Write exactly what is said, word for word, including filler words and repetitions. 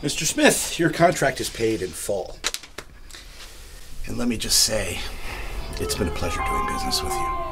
Mister Smith, your contract is paid in full. And let me just say, it's been a pleasure doing business with you.